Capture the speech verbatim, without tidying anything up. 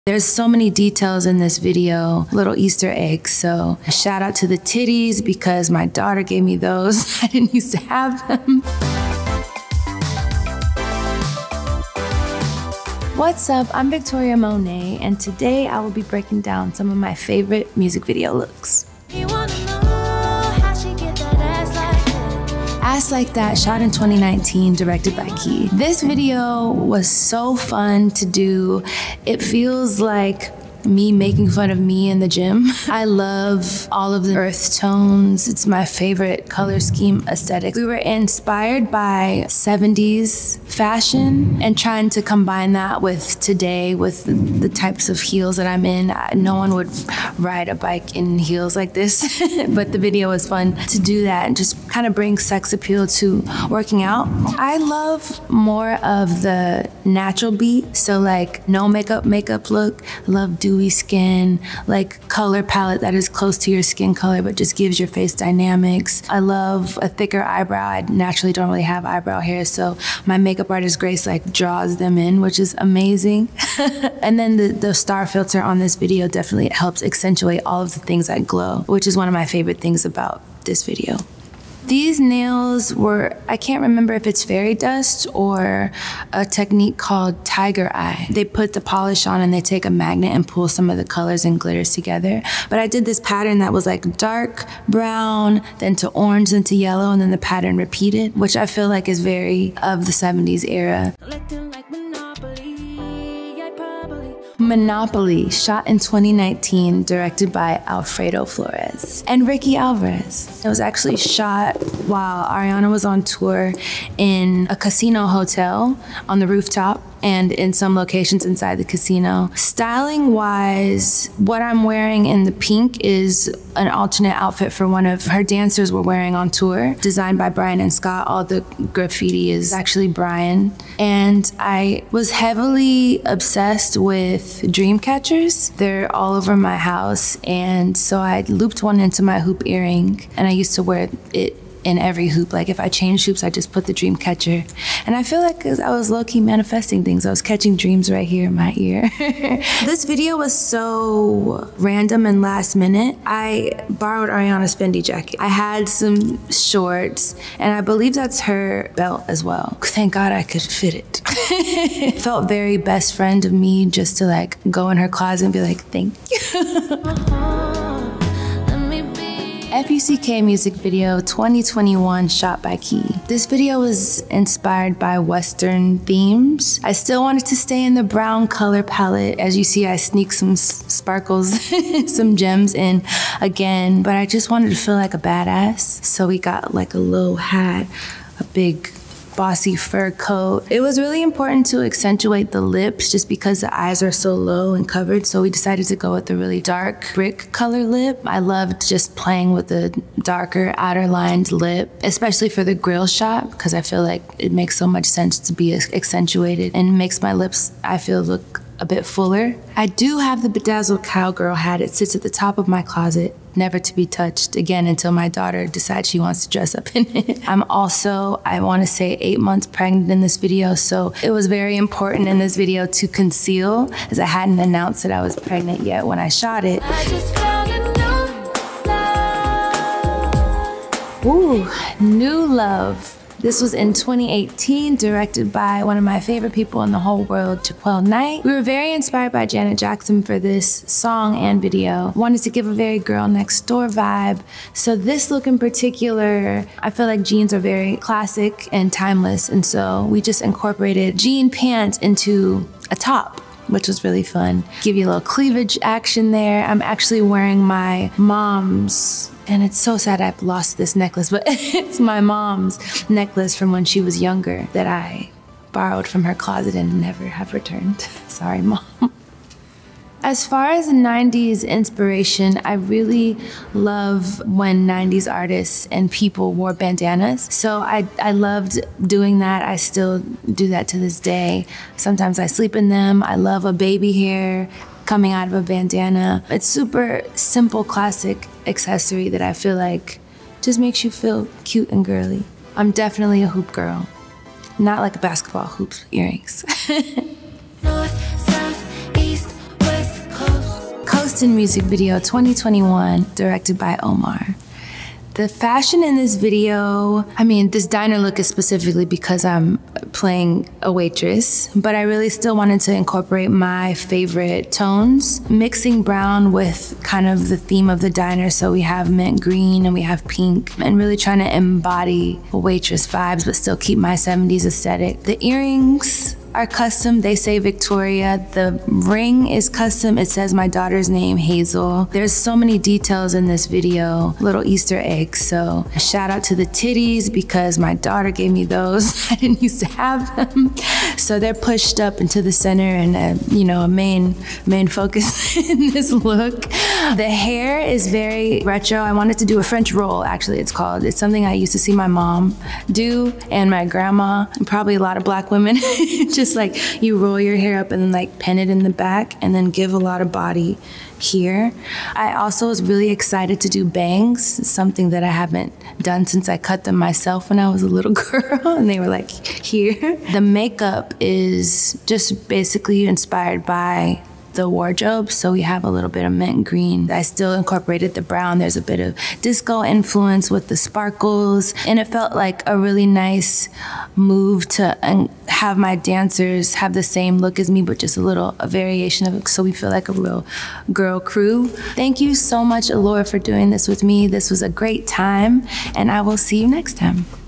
There's so many details in this video, little Easter eggs. So shout out to the titties because my daughter gave me those. I didn't used to have them. What's up? I'm Victoria Monét, and today I will be breaking down some of my favorite music video looks. Ass Like That, shot in twenty nineteen, directed by f u c k. This video was so fun to do. It feels like me making fun of me in the gym. I love all of the earth tones. It's my favorite color scheme aesthetic. We were inspired by seventies fashion and trying to combine that with today, with the, the types of heels that I'm in. No one would ride a bike in heels like this, but the video was fun to do that and just kind of bring sex appeal to working out. I love more of the natural beat, so like no makeup makeup look. I love dewy skin, like color palette that is close to your skin color but just gives your face dynamics. I love a thicker eyebrow. I naturally don't really have eyebrow hair, so my makeup artist Grace like draws them in, which is amazing. And then the, the star filter on this video definitely helps accentuate all of the things that glow, which is one of my favorite things about this video. These nails were, I can't remember if it's fairy dust or a technique called tiger eye. They put the polish on and they take a magnet and pull some of the colors and glitters together. But I did this pattern that was like dark brown, then to orange, then to yellow, and then the pattern repeated, which I feel like is very of the seventies era. Monopoly, shot in twenty nineteen, directed by Alfredo Flores and Ricky Alvarez. It was actually shot while Ariana was on tour in a casino hotel on the rooftop and in some locations inside the casino. Styling wise, what I'm wearing in the pink is an alternate outfit for one of her dancers were wearing on tour, designed by Brian and Scott. All the graffiti is actually Brian. And I was heavily obsessed with dream catchers. They're all over my house. And so I looped one into my hoop earring, and I used to wear it in every hoop. Like if I changed hoops, I just put the dream catcher. And I feel like I was low-key manifesting things. I was catching dreams right here in my ear. This video was so random and last minute. I borrowed Ariana's Fendi jacket. I had some shorts, and I believe that's her belt as well. Thank God I could fit it. It felt very best friend of me just to like go in her closet and be like, thank you. F U C K music video twenty twenty-one, shot by f u c k. This video was inspired by Western themes. I still wanted to stay in the brown color palette. As you see, I sneak some sparkles, some gems in again, but I just wanted to feel like a badass. So we got like a low hat, a big bossy fur coat. It was really important to accentuate the lips just because the eyes are so low and covered, so we decided to go with a really dark brick color lip. I loved just playing with the darker outer lined lip, especially for the grill shot, because I feel like it makes so much sense to be accentuated and makes my lips, I feel, look a bit fuller. I do have the bedazzled cowgirl hat. It sits at the top of my closet, never to be touched again until my daughter decides she wants to dress up in it. I'm also, I want to say, eight months pregnant in this video, so it was very important in this video to conceal, as I hadn't announced that I was pregnant yet when I shot it. I just found a new love. Ooh, New Love. This was in twenty eighteen, directed by one of my favorite people in the whole world, Jaquel Knight. We were very inspired by Janet Jackson for this song and video. Wanted to give a very girl next door vibe. So this look in particular, I feel like jeans are very classic and timeless. And so we just incorporated jean pants into a top, which was really fun. Give you a little cleavage action there. I'm actually wearing my mom's, and it's so sad I've lost this necklace, but it's my mom's necklace from when she was younger that I borrowed from her closet and never have returned. Sorry, Mom. As far as nineties inspiration, I really love when nineties artists and people wore bandanas. So I, I loved doing that. I still do that to this day. Sometimes I sleep in them. I love a baby hair coming out of a bandana. It's super simple, classic accessory that I feel like just makes you feel cute and girly. I'm definitely a hoop girl, not like a basketball hoop earrings. North, south, east, west. Coastin music video twenty twenty-one, directed by Omar. The fashion in this video, I mean, this diner look is specifically because I'm playing a waitress, but I really still wanted to incorporate my favorite tones, mixing brown with kind of the theme of the diner. So we have mint green and we have pink, and really trying to embody waitress vibes, but still keep my seventies aesthetic. The earrings are custom. They say Victoria. The ring is custom. It says my daughter's name, Hazel. There's so many details in this video, little Easter eggs. So a shout out to the titties because my daughter gave me those. I didn't used to have them. So they're pushed up into the center and uh, you know, a main, main focus in this look. The hair is very retro. I wanted to do a French roll, actually it's called. It's something I used to see my mom do and my grandma, and probably a lot of black women. Just like you roll your hair up and then like pin it in the back and then give a lot of body here. I also was really excited to do bangs, something that I haven't done since I cut them myself when I was a little girl, and they were like here. The makeup is just basically inspired by the wardrobe, so we have a little bit of mint green. I still incorporated the brown. There's a bit of disco influence with the sparkles, and it felt like a really nice move to and have my dancers have the same look as me, but just a little a variation of it, so we feel like a real girl crew. Thank you so much, Allure, for doing this with me. This was a great time, and I will see you next time.